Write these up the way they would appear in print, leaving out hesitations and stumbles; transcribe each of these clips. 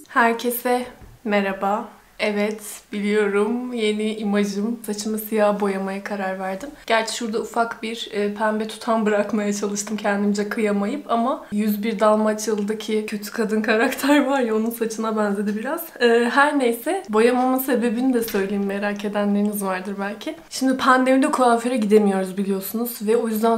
Herkese merhaba. Evet, biliyorum yeni imajım. Saçımı siyah boyamaya karar verdim. Gerçi şurada ufak bir pembe tutam bırakmaya çalıştım kendimce kıyamayıp ama 101 Dalmaçyalı'daki kötü kadın karakter var ya onun saçına benzedi biraz. Her neyse boyamamın sebebini de söyleyeyim merak edenleriniz vardır belki. Şimdi pandemide kuaföre gidemiyoruz biliyorsunuz ve o yüzden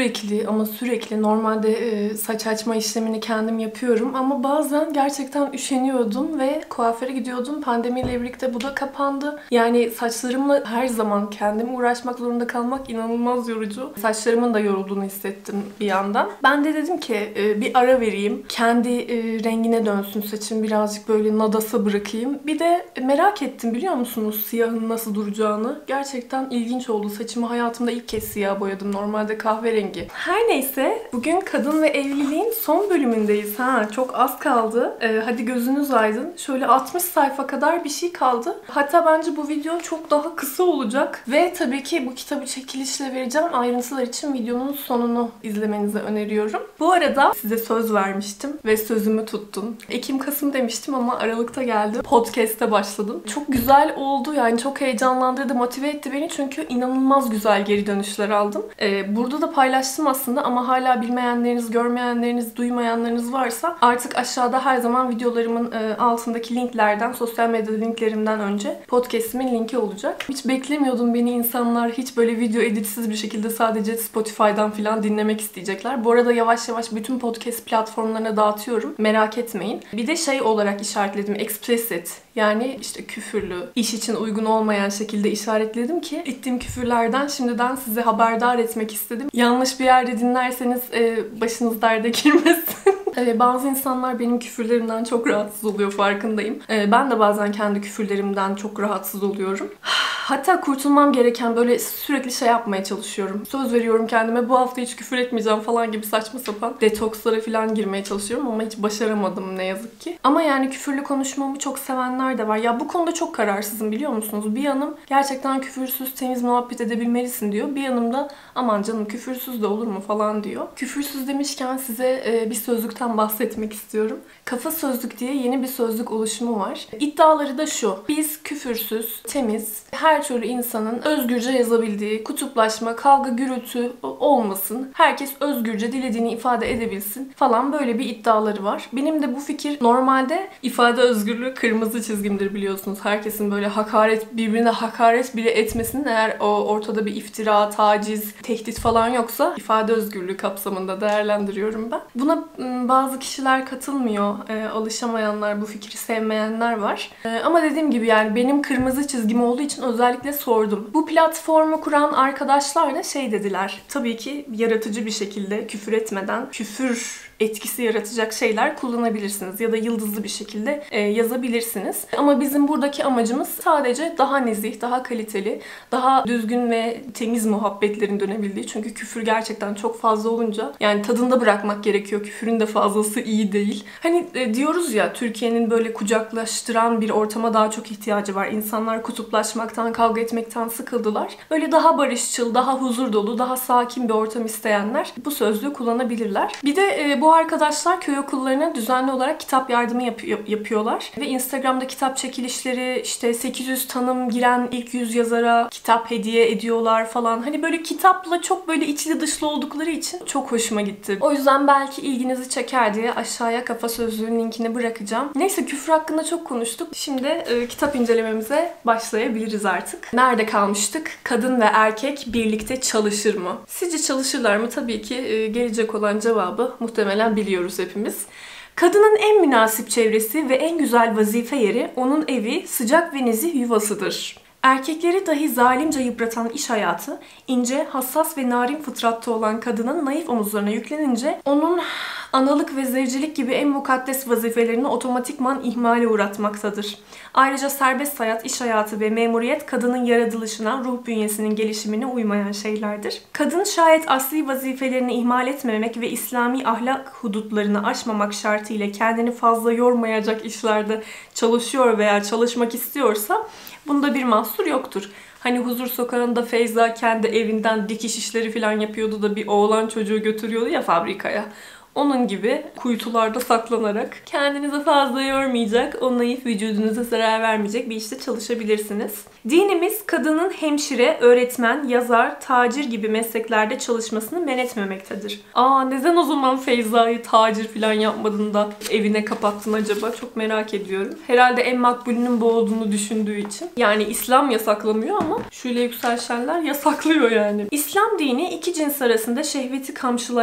sürekli normalde saç açma işlemini kendim yapıyorum ama bazen gerçekten üşeniyordum ve kuaföre gidiyordum. Pandemiyle birlikte bu da kapandı. Yani saçlarımla her zaman kendim uğraşmak zorunda kalmak inanılmaz yorucu. Saçlarımın da yorulduğunu hissettim bir yandan. Ben de dedim ki bir ara vereyim. Kendi rengine dönsün saçım. Birazcık böyle nadasa bırakayım. Bir de merak ettim biliyor musunuz siyahın nasıl duracağını. Gerçekten ilginç oldu. Saçımı hayatımda ilk kez siyah boyadım. Normalde kahverengi. Her neyse bugün kadın ve evliliğin son bölümündeyiz. Çok az kaldı. Hadi gözünüz aydın. Şöyle 60 sayfa kadar bir şey kaldı. Hatta bence bu video çok daha kısa olacak. Ve tabii ki bu kitabı çekilişle vereceğim. Ayrıntılar için videonun sonunu izlemenizi öneriyorum. Bu arada size söz vermiştim ve sözümü tuttum. Ekim-Kasım demiştim ama Aralık'ta geldim. Podcast'te başladım. Çok güzel oldu yani çok heyecanlandırdı, motive etti beni çünkü inanılmaz güzel geri dönüşler aldım. Burada da paylaştım aslında ama hala bilmeyenleriniz, görmeyenleriniz, duymayanlarınız varsa artık aşağıda her zaman videolarımın altındaki linklerden, sosyal medya linklerimden önce podcast'imin linki olacak. Hiç beklemiyordum beni insanlar hiç böyle video editsiz bir şekilde sadece Spotify'dan falan dinlemek isteyecekler. Bu arada yavaş yavaş bütün podcast platformlarına dağıtıyorum. Merak etmeyin. Bir de şey olarak işaretledim. Explicit. Yani işte küfürlü, iş için uygun olmayan şekilde işaretledim ki ettiğim küfürlerden şimdiden size haberdar etmek istedim. Yanlış bir yerde dinlerseniz başınız derde girmesin. Bazı insanlar benim küfürlerimden çok rahatsız oluyor farkındayım. Ben de bazen kendi küfürlerimden çok rahatsız oluyorum. Hatta kurtulmam gereken böyle sürekli şey yapmaya çalışıyorum. Söz veriyorum kendime bu hafta hiç küfür etmeyeceğim falan gibi saçma sapan detokslara falan girmeye çalışıyorum ama hiç başaramadım ne yazık ki. Ama yani küfürlü konuşmamı çok sevenler de var. Ya bu konuda çok kararsızım biliyor musunuz? Bir yanım gerçekten küfürsüz temiz muhabbet edebilmelisin diyor. Bir yanım da aman canım küfürsüz de olur mu falan diyor. Küfürsüz demişken size bir sözlükten bahsetmek istiyorum. Kafa Sözlük diye yeni bir sözlük oluşumu var. İddiaları da şu. Biz küfürsüz, temiz, her türlü insanın özgürce yazabildiği, kutuplaşma, kavga, gürültü olmasın. Herkes özgürce dilediğini ifade edebilsin falan böyle bir iddiaları var. Benim de bu fikir normalde ifade özgürlüğü kırmızı çizgimdir biliyorsunuz. Herkesin böyle birbirine hakaret bile etmesinin eğer ortada bir iftira, taciz, tehdit falan yoksa ifade özgürlüğü kapsamında değerlendiriyorum ben. Buna bazı kişiler katılmıyor. Alışamayanlar, bu fikri sevmeyenler var. Ama dediğim gibi yani benim kırmızı çizgim olduğu için özellikle sordum. Bu platformu kuran arkadaşlar da şey dediler. Tabii ki yaratıcı bir şekilde küfür etmeden küfür etkisi yaratacak şeyler kullanabilirsiniz ya da yıldızlı bir şekilde yazabilirsiniz. Ama bizim buradaki amacımız sadece daha nezih, daha kaliteli, daha düzgün ve temiz muhabbetlerin dönebildiği. Çünkü küfür gerçekten çok fazla olunca yani tadında bırakmak gerekiyor. Küfürün de fazlası iyi değil. Hani diyoruz ya Türkiye'nin böyle kucaklaştıran bir ortama daha çok ihtiyacı var. İnsanlar kutuplaşmaktan, kavga etmekten sıkıldılar. Böyle daha barışçıl, daha huzur dolu, daha sakin bir ortam isteyenler bu sözlüğü kullanabilirler. Bir de bu arkadaşlar köy okullarına düzenli olarak kitap yardımı yapıyorlar. Ve Instagram'da kitap çekilişleri, işte 800 tanım giren ilk 100 yazara kitap hediye ediyorlar falan. Hani böyle kitapla çok böyle içli dışlı oldukları için çok hoşuma gitti. O yüzden belki ilginizi çeker diye aşağıya Kafa Sözlüğü'nün linkini bırakacağım. Neyse küfür hakkında çok konuştuk. Şimdi kitap incelememize başlayabiliriz artık. Nerede kalmıştık? Kadın ve erkek birlikte çalışır mı? Sizce çalışırlar mı? Tabii ki gelecek olan cevabı muhtemelen biliyoruz hepimiz. Kadının en münasip çevresi ve en güzel vazife yeri onun evi, sıcak ve nezih yuvasıdır. Erkekleri dahi zalimce yıpratan iş hayatı, ince, hassas ve narin fıtratta olan kadının naif omuzlarına yüklenince onun analık ve zevcilik gibi en mukaddes vazifelerini otomatikman ihmale uğratmaktadır. Ayrıca serbest hayat, iş hayatı ve memuriyet kadının yaratılışına, ruh bünyesinin gelişimine uymayan şeylerdir. Kadın şayet asli vazifelerini ihmal etmemek ve İslami ahlak hudutlarını aşmamak şartıyla kendini fazla yormayacak işlerde çalışıyor veya çalışmak istiyorsa bunda bir mahsur yoktur. Hani Huzur Sokağı'nda Feyza kendi evinden dikiş işleri falan yapıyordu da bir oğlan çocuğu götürüyordu ya fabrikaya. Onun gibi kuytularda saklanarak kendinizi fazla yormayacak, o naif vücudunuza zarar vermeyecek bir işte çalışabilirsiniz. Dinimiz kadının hemşire, öğretmen, yazar, tacir gibi mesleklerde çalışmasını men etmemektedir. Neden o zaman Feyza'yı tacir falan yapmadın da evine kapattın acaba? Çok merak ediyorum. Herhalde en makbulünün bu olduğunu düşündüğü için. Yani İslam yasaklamıyor ama Şule Yükselşenler yasaklıyor yani. İslam dini iki cins arasında şehveti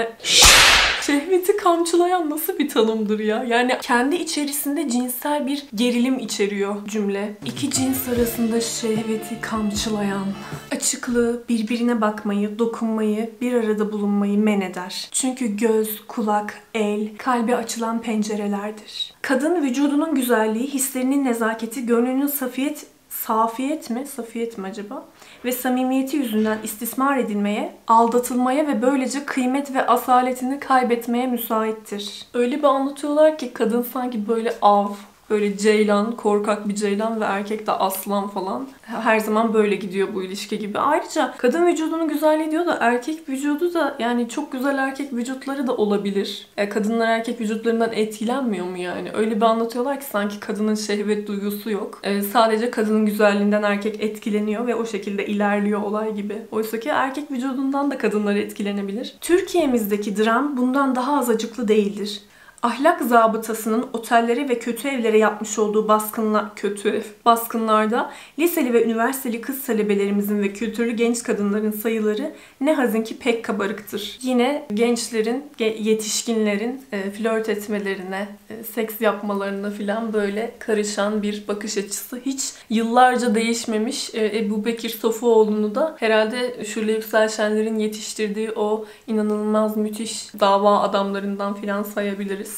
kamçılayan nasıl bir tanımdır ya? Yani kendi içerisinde cinsel bir gerilim içeriyor cümle. İki cins arasında şehveti kamçılayan. Açıklığı, birbirine bakmayı, dokunmayı, bir arada bulunmayı men eder. Çünkü göz, kulak, el, kalbe açılan pencerelerdir. Kadın vücudunun güzelliği, hislerinin nezaketi, gönlünün safiyet mi acaba? Ve samimiyeti yüzünden istismar edilmeye, aldatılmaya ve böylece kıymet ve asaletini kaybetmeye müsaittir. Öyle bir anlatıyorlar ki kadın sanki böyle böyle ceylan, korkak bir ceylan ve erkek de aslan falan. Her zaman böyle gidiyor bu ilişki gibi. Ayrıca kadın vücudunun güzelliği diyor da erkek vücudu da yani çok güzel erkek vücutları da olabilir. Kadınlar erkek vücutlarından etkilenmiyor mu yani? Öyle bir anlatıyorlar ki sanki kadının şehvet duygusu yok. Sadece kadının güzelliğinden erkek etkileniyor ve o şekilde ilerliyor olay gibi. Oysa ki erkek vücudundan da kadınlar etkilenebilir. Türkiye'mizdeki dram bundan daha az acıklı değildir. Ahlak zabıtasının otellere ve kötü evlere yapmış olduğu baskınlarda liseli ve üniversiteli kız talebelerimizin ve kültürlü genç kadınların sayıları ne hazin ki pek kabarıktır. Yine gençlerin, yetişkinlerin flört etmelerine, seks yapmalarına falan böyle karışan bir bakış açısı. Hiç yıllarca değişmemiş. Ebu Bekir Sofuoğlu'nu da herhalde Şule Yükselşenler'in yetiştirdiği o inanılmaz müthiş dava adamlarından falan sayabiliriz.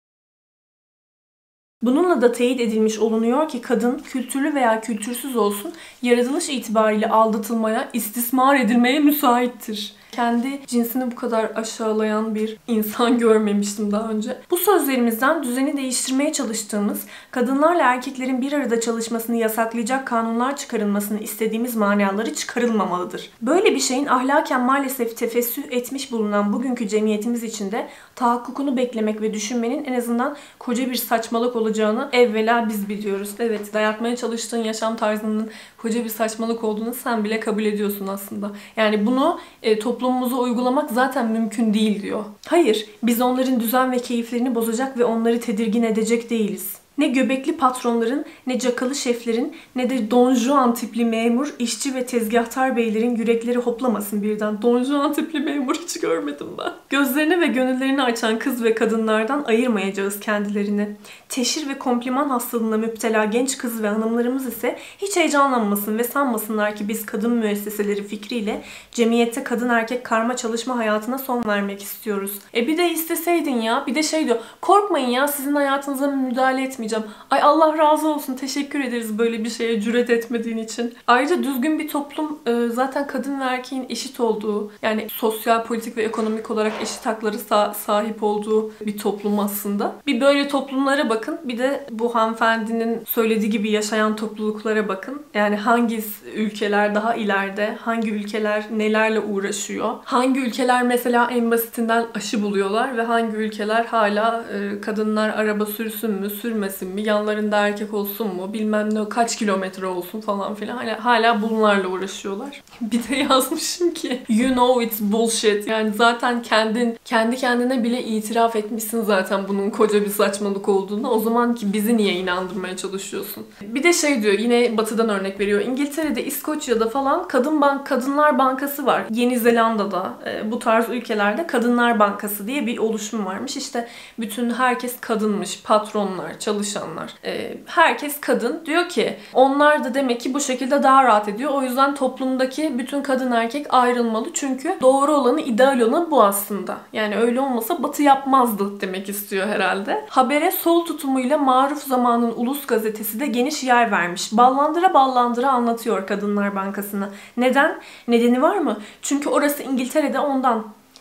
Bununla da teyit edilmiş olunuyor ki kadın kültürlü veya kültürsüz olsun yaratılış itibariyle aldatılmaya, istismar edilmeye müsaittir. Kendi cinsini bu kadar aşağılayan bir insan görmemiştim daha önce. Bu sözlerimizden düzeni değiştirmeye çalıştığımız, kadınlarla erkeklerin bir arada çalışmasını yasaklayacak kanunlar çıkarılmasını istediğimiz manaları çıkarılmamalıdır. Böyle bir şeyin ahlaken maalesef tefessüh etmiş bulunan bugünkü cemiyetimiz içinde tahakkukunu beklemek ve düşünmenin en azından koca bir saçmalık olacağını evvela biz biliyoruz. Evet, dayatmaya çalıştığın yaşam tarzının koca bir saçmalık olduğunu sen bile kabul ediyorsun aslında. Yani bunu toplumumuza uygulamak zaten mümkün değil diyor. Hayır, biz onların düzen ve keyiflerini bozacak ve onları tedirgin edecek değiliz. Ne göbekli patronların, ne cakalı şeflerin, ne de Don Juan tipli memur, işçi ve tezgahtar beylerin yürekleri hoplamasın birden. Don Juan tipli memur hiç görmedim ben. Gözlerini ve gönüllerini açan kız ve kadınlardan ayırmayacağız kendilerini. Teşhir ve kompliman hastalığına müptela genç kız ve hanımlarımız ise hiç heyecanlanmasın ve sanmasınlar ki biz kadın müesseseleri fikriyle cemiyette kadın erkek karma çalışma hayatına son vermek istiyoruz. Bir de isteseydin ya, bir de şey diyor, korkmayın ya sizin hayatınıza müdahale etmeyeceğim. Ay Allah razı olsun, teşekkür ederiz böyle bir şeye cüret etmediğin için. Ayrıca düzgün bir toplum zaten kadın ve erkeğin eşit olduğu, yani sosyal, politik ve ekonomik olarak eşit hakları sahip olduğu bir toplum aslında. Bir böyle toplumlara bakın, bir de bu hanımefendinin söylediği gibi yaşayan topluluklara bakın. Yani hangi ülkeler daha ileride, hangi ülkeler nelerle uğraşıyor, hangi ülkeler mesela en basitinden aşı buluyorlar ve hangi ülkeler hala kadınlar araba sürsün mü, sürmesin mi, yanlarında erkek olsun mu, bilmem ne kaç kilometre olsun falan filan. Hani hala bunlarla uğraşıyorlar. Bir de yazmışım ki you know it's bullshit. Yani zaten kendi kendine bile itiraf etmişsin zaten bunun koca bir saçmalık olduğunu. O zaman ki bizi niye inandırmaya çalışıyorsun? Bir de şey diyor, yine batıdan örnek veriyor. İngiltere'de, İskoçya'da falan kadınlar bankası var. Yeni Zelanda'da bu tarz ülkelerde kadınlar bankası diye bir oluşum varmış. İşte bütün herkes kadınmış. Patronlar, çalışanlar. Herkes kadın. Diyor ki onlar da demek ki bu şekilde daha rahat ediyor. O yüzden toplumdaki bütün kadın erkek ayrılmalı. Çünkü doğru olanı, ideal olanı bu aslında. Yani öyle olmasa Batı yapmazdı demek istiyor herhalde. Habere sol tutumuyla Maruf Zaman'ın Ulus gazetesi de geniş yer vermiş. Ballandıra ballandıra anlatıyor Kadınlar Bankası'nı. Neden? Nedeni var mı? Çünkü orası İngiltere'de ondan.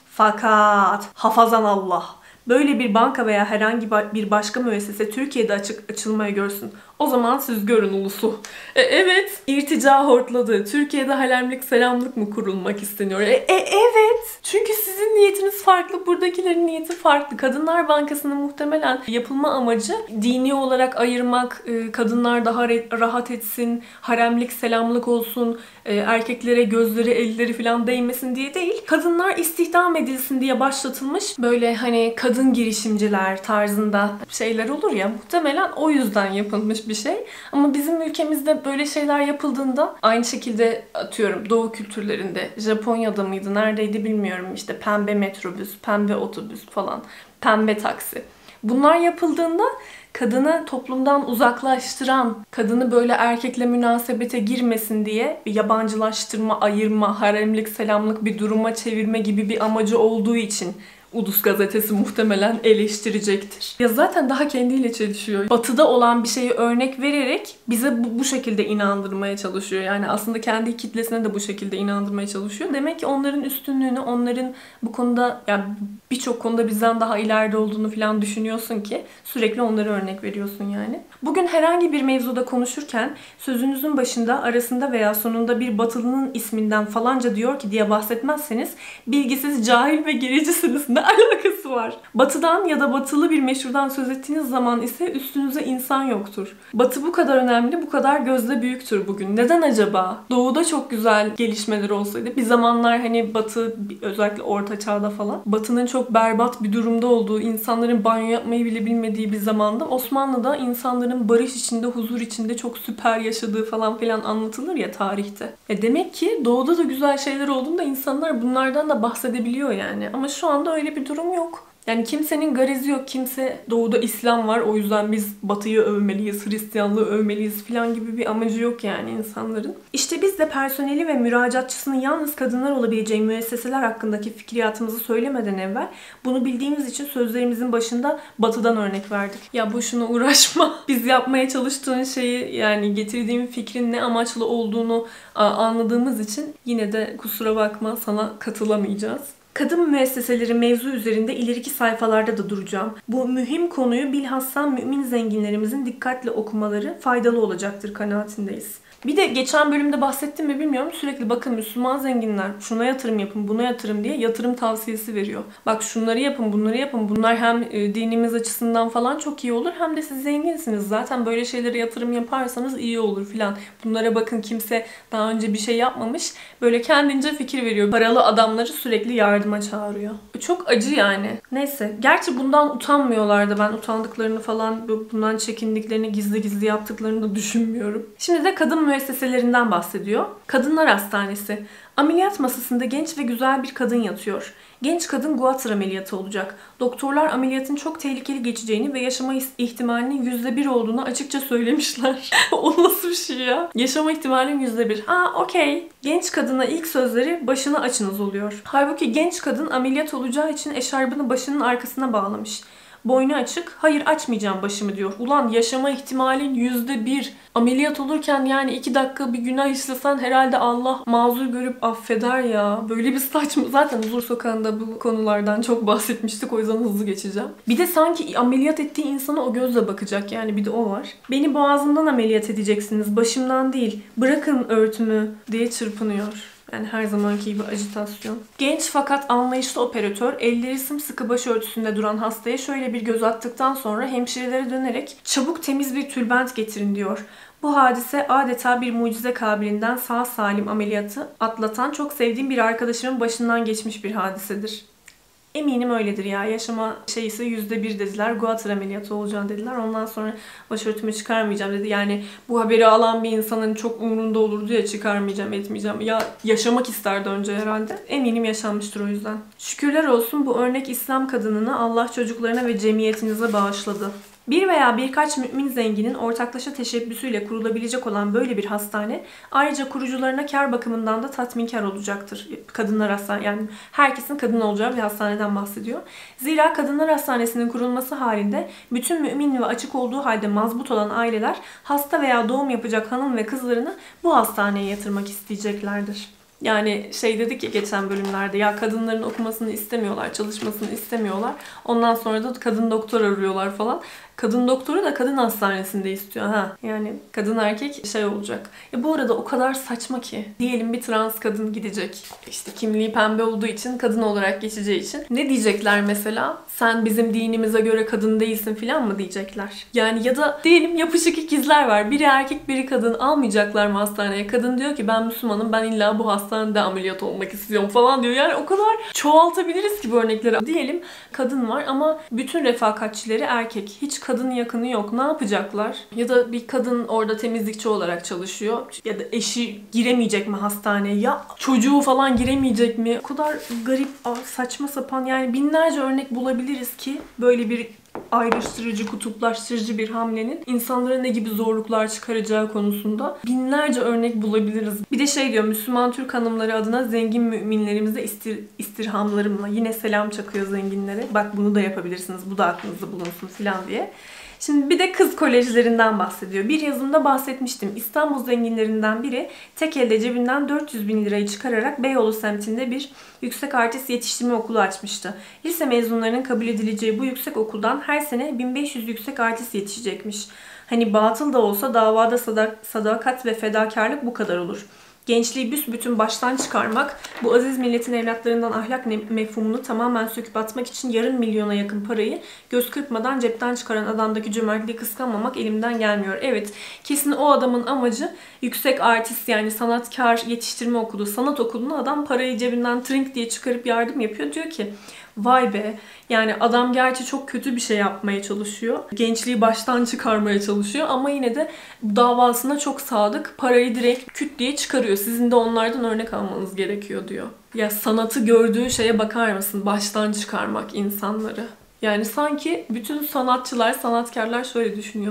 Fakat hafazan Allah. Böyle bir banka veya herhangi bir başka müessese Türkiye'de açılmaya görsün. O zaman siz görün ulusu. Evet, irtica hortladı. Türkiye'de halemlik selamlık mı kurulmak isteniyor? Evet. Çünkü sizin niyetiniz farklı, buradakilerin niyeti farklı. Kadınlar Bankası'nın muhtemelen yapılma amacı dini olarak ayırmak, kadınlar daha rahat etsin, haremlik selamlık olsun, erkeklere gözleri, elleri falan değmesin diye değil. Kadınlar istihdam edilsin diye başlatılmış böyle hani kadın girişimciler tarzında şeyler olur ya, muhtemelen o yüzden yapılmış bir şey. Ama bizim ülkemizde böyle şeyler yapıldığında aynı şekilde atıyorum Doğu kültürlerinde, Japonya'da mıydı neredeydi bilmiyorum, işte pembe metrobüs, pembe otobüs falan, pembe taksi. Bunlar yapıldığında kadını toplumdan uzaklaştıran, kadını böyle erkekle münasebete girmesin diye bir yabancılaştırma, ayırma, haremlik, selamlık bir duruma çevirme gibi bir amacı olduğu için Ulus gazetesi muhtemelen eleştirecektir. Ya zaten daha kendiyle çelişiyor. Batı'da olan bir şeyi örnek vererek bize bu şekilde inandırmaya çalışıyor. Yani aslında kendi kitlesine de bu şekilde inandırmaya çalışıyor. Demek ki onların üstünlüğünü, onların bu konuda, yani birçok konuda bizden daha ileride olduğunu falan düşünüyorsun ki sürekli onları örnek veriyorsun yani. Bugün herhangi bir mevzuda konuşurken sözünüzün başında, arasında veya sonunda bir batılının isminden falanca diyor ki diye bahsetmezseniz bilgisiz, cahil ve gericisiniz. Ne alakası var? Batıdan ya da batılı bir meşhurdan söz ettiğiniz zaman ise üstünüze insan yoktur. Batı bu kadar önemli, bu kadar gözde büyüktür bugün. Neden acaba? Doğuda çok güzel gelişmeler olsaydı. Bir zamanlar hani Batı, özellikle Orta Çağ'da falan, Batı'nın çok berbat bir durumda olduğu, insanların banyo yapmayı bile bilmediği bir zamanda Osmanlı'da insanların barış içinde, huzur içinde çok süper yaşadığı falan filan anlatılır ya tarihte. Demek ki Doğu'da da güzel şeyler olduğunda insanlar bunlardan da bahsedebiliyor yani. Ama şu anda öyle bir durum yok. Yani kimsenin garizi yok. Kimse Doğu'da İslam var, o yüzden biz Batı'yı övmeliyiz, Hristiyanlığı övmeliyiz falan gibi bir amacı yok yani insanların. İşte biz de personeli ve müracaatçısının yalnız kadınlar olabileceği müesseseler hakkındaki fikriyatımızı söylemeden evvel bunu bildiğimiz için sözlerimizin başında Batı'dan örnek verdik. Ya boşuna uğraşma. Biz yapmaya çalıştığın şeyi, yani getirdiğim fikrin ne amaçlı olduğunu anladığımız için yine de kusura bakma, sana katılamayacağız. Kadın müesseseleri mevzu üzerinde ileriki sayfalarda da duracağım. Bu mühim konuyu bilhassa mümin zenginlerimizin dikkatle okumaları faydalı olacaktır kanaatindeyiz. Bir de geçen bölümde bahsettim mi bilmiyorum, sürekli bakın Müslüman zenginler şuna yatırım yapın, buna yatırım diye yatırım tavsiyesi veriyor. Bak şunları yapın, bunları yapın. Bunlar hem dinimiz açısından falan çok iyi olur, hem de siz zenginsiniz. Zaten böyle şeylere yatırım yaparsanız iyi olur filan. Bunlara bakın, kimse daha önce bir şey yapmamış. Böyle kendince fikir veriyor. Paralı adamları sürekli yardıma çağırıyor. Çok acı yani. Neyse. Gerçi bundan utanmıyorlardı. Ben utandıklarını falan, bundan çekindiklerini, gizli gizli yaptıklarını da düşünmüyorum. Şimdi de kadın müesseselerinden bahsediyor. Kadınlar Hastanesi. Ameliyat masasında genç ve güzel bir kadın yatıyor. Genç kadın guatr ameliyatı olacak. Doktorlar ameliyatın çok tehlikeli geçeceğini ve yaşama ihtimalinin %1 olduğunu açıkça söylemişler. O nasıl bir şey ya? Yaşama ihtimalinin %1. Okey. Genç kadına ilk sözleri başını açınız oluyor. Halbuki genç kadın ameliyat olacağı için eşarbını başının arkasına bağlamış. Boynu açık. Hayır, açmayacağım başımı diyor. Ulan yaşama ihtimalin %1. Ameliyat olurken yani 2 dakika bir günah işlesen herhalde Allah mazur görüp affeder ya. Böyle bir saçma. Zaten Huzur Sokağı'nda bu konulardan çok bahsetmiştik. O yüzden hızlı geçeceğim. Bir de sanki ameliyat ettiği insana o gözle bakacak. Yani bir de o var. Beni boğazımdan ameliyat edeceksiniz. Başımdan değil. Bırakın örtümü diye çırpınıyor. Yani her zamanki gibi ajitasyon. Genç fakat anlayışlı operatör elleri sımsıkı başörtüsünde duran hastaya şöyle bir göz attıktan sonra hemşirelere dönerek çabuk temiz bir tülbent getirin diyor. Bu hadise adeta bir mucize kabiliğinden sağ salim ameliyatı atlatan çok sevdiğim bir arkadaşımın başından geçmiş bir hadisedir. Eminim öyledir ya. Yaşama şeysi %1 dediler. Guatr ameliyatı olacağını dediler. Ondan sonra başörtümü çıkarmayacağım dedi. Yani bu haberi alan bir insanın çok umurunda olurdu ya, çıkarmayacağım, etmeyeceğim. Ya yaşamak isterdi önce herhalde. Eminim yaşanmıştır o yüzden. Şükürler olsun bu örnek İslam kadınını Allah çocuklarına ve cemiyetinize bağışladı. Bir veya birkaç mümin zenginin ortaklaşa teşebbüsüyle kurulabilecek olan böyle bir hastane ayrıca kurucularına kar bakımından da tatminkar olacaktır. Kadınlar Hastanesi, yani herkesin kadın olacağı bir hastaneden bahsediyor. Zira Kadınlar Hastanesi'nin kurulması halinde bütün mümin ve açık olduğu halde mazbut olan aileler hasta veya doğum yapacak hanım ve kızlarını bu hastaneye yatırmak isteyeceklerdir. Yani şey dedik ya geçen bölümlerde, ya kadınların okumasını istemiyorlar, çalışmasını istemiyorlar. Ondan sonra da kadın doktor arıyorlar falan. Kadın doktoru da kadın hastanesinde istiyor ha. Yani kadın erkek şey olacak. Bu arada o kadar saçma ki. Diyelim bir trans kadın gidecek. İşte kimliği pembe olduğu için, kadın olarak geçeceği için. Ne diyecekler mesela? Sen bizim dinimize göre kadın değilsin falan mı diyecekler? Yani ya da diyelim yapışık ikizler var. Biri erkek biri kadın, almayacaklar mı hastaneye? Kadın diyor ki ben Müslümanım, ben illa bu hastanede ameliyat olmak istiyorum falan diyor. Yani o kadar çoğaltabiliriz ki bu örnekleri. Diyelim kadın var ama bütün refakatçileri erkek. Hiç kadın yakını yok. Ne yapacaklar? Ya da bir kadın orada temizlikçi olarak çalışıyor. Ya da eşi giremeyecek mi hastaneye? Ya çocuğu falan giremeyecek mi? O kadar garip, saçma sapan, yani binlerce örnek bulabiliriz ki böyle bir ayrıştırıcı, kutuplaştırıcı bir hamlenin insanlara ne gibi zorluklar çıkaracağı konusunda binlerce örnek bulabiliriz. Bir de şey diyor, Müslüman Türk hanımları adına zengin müminlerimize istirhamlarımla, yine selam çakıyor zenginlere. Bak bunu da yapabilirsiniz, bu da aklınızda bulunsun falan diye. Şimdi bir de kız kolejlerinden bahsediyor. Bir yazımda bahsetmiştim. İstanbul zenginlerinden biri tek elde cebinden 400 bin lirayı çıkararak Beyoğlu semtinde bir yüksek artist yetiştirme okulu açmıştı. Lise mezunlarının kabul edileceği bu yüksek okuldan her sene 1500 yüksek artist yetişecekmiş. Hani batıl da olsa davada sadakat ve fedakarlık bu kadar olur. Gençliği büsbütün baştan çıkarmak, bu aziz milletin evlatlarından ahlak mefhumunu tamamen söküp atmak için yarım milyona yakın parayı göz kırpmadan cepten çıkaran adamdaki cömertliği kıskanmamak elimden gelmiyor. Evet, kesin o adamın amacı yüksek artist, yani sanatkar yetiştirme okulu, sanat okuluna adam parayı cebinden trink diye çıkarıp yardım yapıyor. Diyor ki vay be, yani adam gerçi çok kötü bir şey yapmaya çalışıyor. Gençliği baştan çıkarmaya çalışıyor ama yine de davasına çok sadık. Parayı direkt küt diye çıkarıyor. Sizin de onlardan örnek almanız gerekiyor diyor. Ya sanatı gördüğü şeye bakar mısın? Baştan çıkarmak insanları. Yani sanki bütün sanatçılar, sanatkarlar şöyle düşünüyor.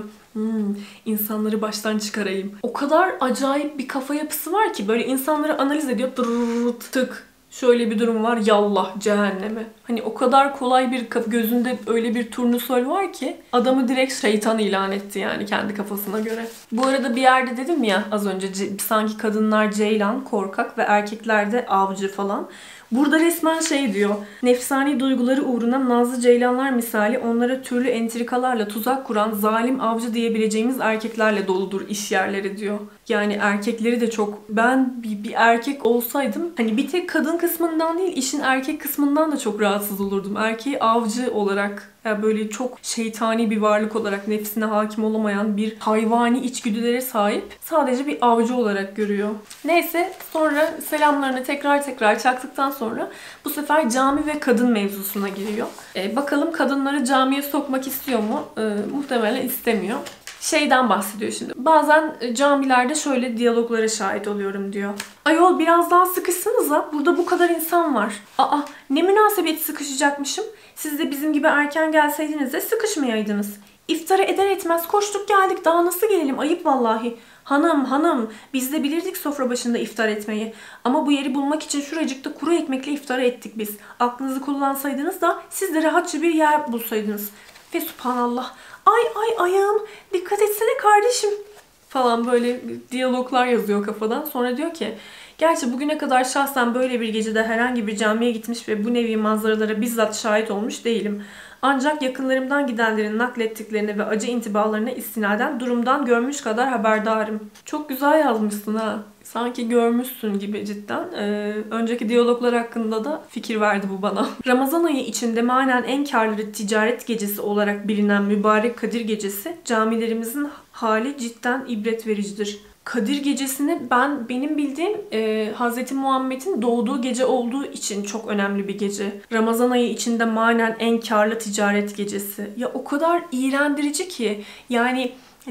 İnsanları baştan çıkarayım. O kadar acayip bir kafa yapısı var ki böyle insanları analiz ediyor. Tırırt tık. Şöyle bir durum var, yallah cehenneme. Hani o kadar kolay bir gözünde öyle bir turnusol var ki adamı direkt şeytan ilan etti yani kendi kafasına göre. Bu arada bir yerde dedim ya az önce, sanki kadınlar ceylan, korkak ve erkekler de avcı falan. Burada resmen şey diyor. Nefsani duyguları uğruna nazlı ceylanlar misali onlara türlü entrikalarla tuzak kuran zalim avcı diyebileceğimiz erkeklerle doludur iş yerleri diyor. Yani erkekleri de çok, ben bir erkek olsaydım hani bir tek kadın kısmından değil işin erkek kısmından da çok rahatsız olurdum. Erkeği avcı olarak, yani böyle çok şeytani bir varlık olarak, nefsine hakim olamayan bir hayvani içgüdülere sahip sadece bir avcı olarak görüyor. Neyse, sonra selamlarını tekrar çaktıktan sonra bu sefer cami ve kadın mevzusuna giriyor. Bakalım kadınları camiye sokmak istiyor mu? Muhtemelen istemiyor. Şeyden bahsediyor şimdi. Bazen camilerde şöyle diyaloglara şahit oluyorum diyor. Ayol biraz daha sıkışsanıza, burada bu kadar insan var. Aa, ne münasebet sıkışacakmışım. Siz de bizim gibi erken gelseydiniz de sıkışmayaydınız. İftara eder etmez koştuk geldik, daha nasıl gelelim, ayıp vallahi. Hanım biz de bilirdik sofra başında iftar etmeyi. Ama bu yeri bulmak için şuracıkta kuru ekmekle iftara ettik biz. Aklınızı kullansaydınız da siz de rahatça bir yer bulsaydınız. Ve subhanallah, ay ayağım, dikkat etsene kardeşim falan, böyle diyaloglar yazıyor kafadan. Sonra diyor ki gerçi bugüne kadar şahsen böyle bir gecede herhangi bir camiye gitmiş ve bu nevi manzaralara bizzat şahit olmuş değilim. Ancak yakınlarımdan gidenlerin naklettiklerine ve acı intibalarına istinaden durumdan görmüş kadar haberdarım. Çok güzel yazmışsın ha. Sanki görmüşsün gibi cidden. Önceki diyaloglar hakkında da fikir verdi bu bana. Ramazan ayı içinde manen en karlı ticaret gecesi olarak bilinen mübarek Kadir Gecesi, camilerimizin hali cidden ibret vericidir. Kadir Gecesi'ni benim bildiğim Hz. Muhammed'in doğduğu gece olduğu için çok önemli bir gece. Ramazan ayı içinde manen en karlı ticaret gecesi. Ya o kadar iğrendirici ki, yani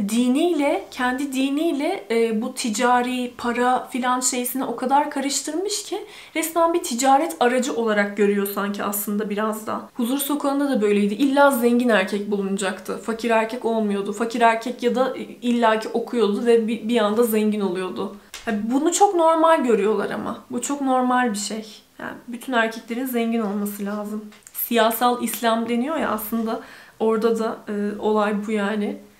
kendi diniyle bu ticari para filan şeysini o kadar karıştırmış ki resmen bir ticaret aracı olarak görüyor sanki aslında biraz da. Huzur Sokağı'nda da böyleydi. İlla zengin erkek bulunacaktı. Fakir erkek olmuyordu. Fakir erkek ya da illaki okuyordu ve bir anda zengin oluyordu. Bunu çok normal görüyorlar ama. Bu çok normal bir şey. Yani bütün erkeklerin zengin olması lazım. Siyasal İslam deniyor ya, aslında orada da olay bu yani.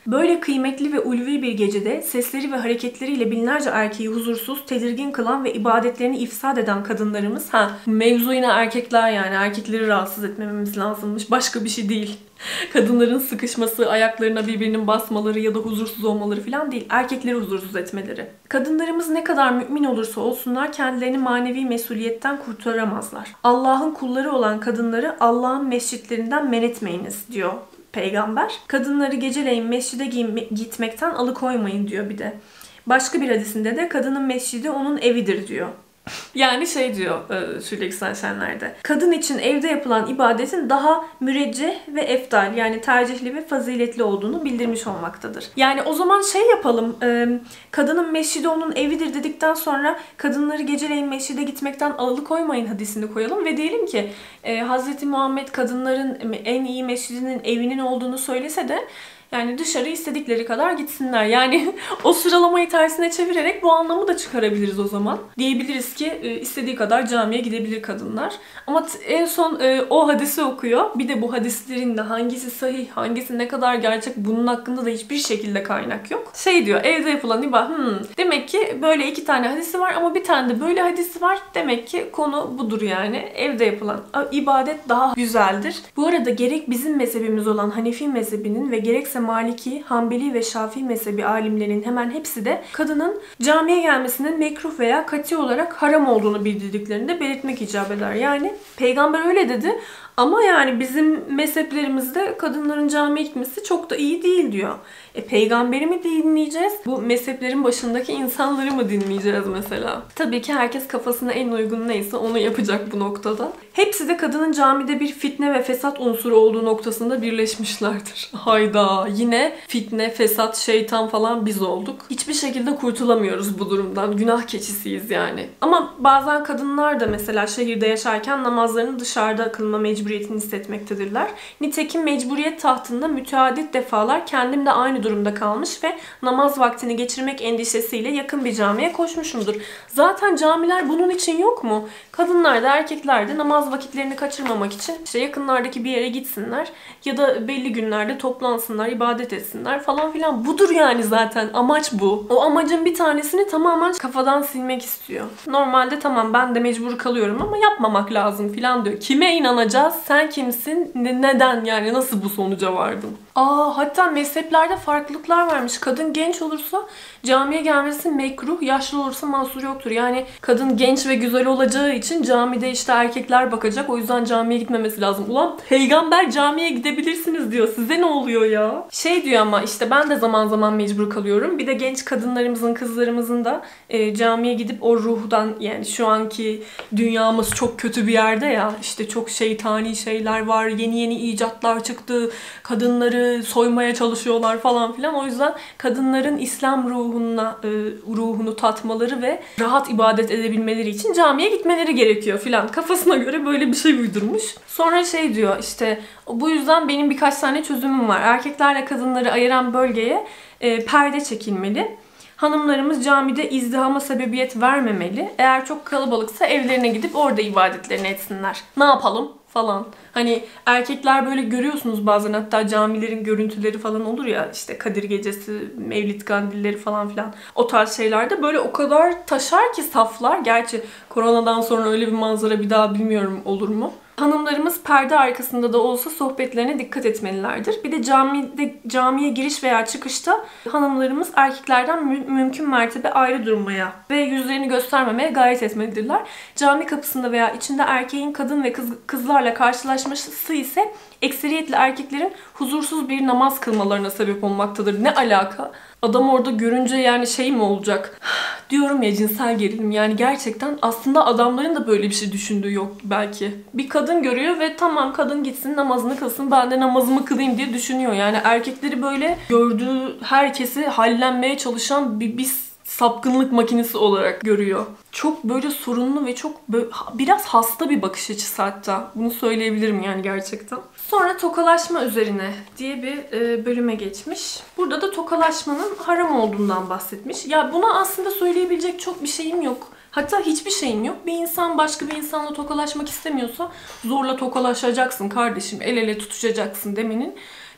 Böyle kıymetli ve ulvi bir gecede sesleri ve hareketleriyle binlerce erkeği huzursuz, tedirgin kılan ve ibadetlerini ifsad eden kadınlarımız, mevzu yine erkekler, yani erkekleri rahatsız etmememiz lazımmış, başka bir şey değil. Kadınların sıkışması, ayaklarına birbirinin basmaları ya da huzursuz olmaları falan değil. Erkekleri huzursuz etmeleri. Kadınlarımız ne kadar mümin olursa olsunlar kendilerini manevi mesuliyetten kurtaramazlar. Allah'ın kulları olan kadınları Allah'ın mescitlerinden men etmeyiniz diyor Peygamber. Kadınları geceleyin mescide gitmekten alıkoymayın diyor bir de. Başka bir hadisinde de kadının mescidi onun evidir diyor. Yani diyor Süleyksan Şenler'de. Kadın için evde yapılan ibadetin daha mürecceh ve eftal, yani tercihli ve faziletli olduğunu bildirmiş olmaktadır. Yani o zaman yapalım. Kadının mescidi onun evidir dedikten sonra kadınları geceleyin mescide gitmekten alıkoymayın hadisini koyalım ve diyelim ki Hz. Muhammed kadınların en iyi mescidinin evinin olduğunu söylese de yani dışarı istedikleri kadar gitsinler. Yani o sıralamayı tersine çevirerek bu anlamı da çıkarabiliriz o zaman. Diyebiliriz ki istediği kadar camiye gidebilir kadınlar. Ama en son o hadisi okuyor. Bir de bu hadislerin de hangisi sahih, hangisi ne kadar gerçek, bunun hakkında da hiçbir şekilde kaynak yok. Diyor, evde yapılan ibadet. Demek ki böyle 2 tane hadisi var ama bir tane de böyle hadisi var. Demek ki konu budur yani. Evde yapılan ibadet daha güzeldir. Bu arada gerek bizim mezhebimiz olan Hanefi mezhebinin ve gerekse Maliki, Hanbeli ve Şafii mezhebi alimlerinin hemen hepsi de kadının camiye gelmesinin mekruh veya kati olarak haram olduğunu bildirdiklerini de belirtmek icap eder. Yani Peygamber öyle dedi ama yani bizim mezheplerimizde kadınların camiye gitmesi çok da iyi değil diyor. Peygamberi mi dinleyeceğiz? Bu mezheplerin başındaki insanları mı dinleyeceğiz mesela? Tabii ki herkes kafasına en uygun neyse onu yapacak bu noktada. Hepsi de kadının camide bir fitne ve fesat unsuru olduğu noktasında birleşmişlerdir. Hayda, yine fitne, fesat, şeytan falan biz olduk. Hiçbir şekilde kurtulamıyoruz bu durumdan. Günah keçisiyiz yani. Ama bazen kadınlar da mesela şehirde yaşarken namazlarını dışarıda kılma mecburiyetini hissetmektedirler. Nitekim mecburiyet tahtında müteadit defalar kendim de aynı durumda kalmış ve namaz vaktini geçirmek endişesiyle yakın bir camiye koşmuşumdur. Zaten camiler bunun için yok mu? Kadınlar da erkekler de namaz vakitlerini kaçırmamak için yakınlardaki bir yere gitsinler ya da belli günlerde toplansınlar, ibadet etsinler falan filan. Budur yani zaten. Amaç bu. O amacın bir tanesini tamamen kafadan silmek istiyor. Normalde tamam ben de mecbur kalıyorum ama yapmamak lazım filan diyor. Kime inanacağız? Sen kimsin? Neden? Yani nasıl bu sonuca vardın? Hatta mezheplerde farklılıklar varmış. Kadın genç olursa camiye gelmesi mekruh, yaşlı olursa mahsur yoktur. Yani kadın genç ve güzel olacağı için camide erkekler bakacak. O yüzden camiye gitmemesi lazım. Ulan Peygamber camiye gidebilirsiniz diyor. Size ne oluyor ya? Diyor ama ben de zaman zaman mecbur kalıyorum. Bir de genç kadınlarımızın, kızlarımızın da camiye gidip o ruhdan, yani şu anki dünyamız çok kötü bir yerde ya. Çok şeytani şeyler var. Yeni yeni icatlar çıktı. Kadınları soymaya çalışıyorlar falan filan. O yüzden kadınların İslam ruhunu tatmaları ve rahat ibadet edebilmeleri için camiye gitmeleri gerekiyor filan. Kafasına göre böyle bir şey uydurmuş. Sonra diyor bu yüzden benim birkaç tane çözümüm var. Erkeklerle kadınları ayıran bölgeye perde çekilmeli. Hanımlarımız camide izdihama sebebiyet vermemeli. Eğer çok kalabalıksa evlerine gidip orada ibadetlerini etsinler. Ne yapalım falan. Erkekler böyle görüyorsunuz bazen, hatta camilerin görüntüleri falan olur ya, Kadir Gecesi, Mevlid Kandilleri falan filan. O tarz şeylerde böyle o kadar taşar ki saflar. Gerçi koronadan sonra öyle bir manzara bir daha bilmiyorum olur mu? Hanımlarımız perde arkasında da olsa sohbetlerine dikkat etmelilerdir. Bir de camiye giriş veya çıkışta hanımlarımız erkeklerden mümkün mertebe ayrı durmaya ve yüzlerini göstermemeye gayret etmelidirler. Cami kapısında veya içinde erkeğin kadın ve kızlarla karşılaşması ise ekseriyetle erkeklerin huzursuz bir namaz kılmalarına sebep olmaktadır. Ne alaka? Adam orada görünce yani mi olacak? Diyorum ya, cinsel gerilim. Yani gerçekten aslında adamların da böyle bir şey düşündüğü yok belki. Bir kadın görüyor ve tamam kadın gitsin namazını kılsın, ben de namazımı kılayım diye düşünüyor. Yani erkekleri böyle gördüğü herkesi hallenmeye çalışan bir sapkınlık makinesi olarak görüyor. Çok böyle sorunlu ve çok biraz hasta bir bakış açısı hatta. Bunu söyleyebilirim yani gerçekten. Sonra tokalaşma üzerine diye bir bölüme geçmiş. Burada da tokalaşmanın haram olduğundan bahsetmiş. Ya buna aslında söyleyebilecek çok bir şeyim yok. Hatta hiçbir şeyim yok. Bir insan başka bir insanla tokalaşmak istemiyorsa zorla tokalaşacaksın kardeşim, el ele tutuşacaksın demenin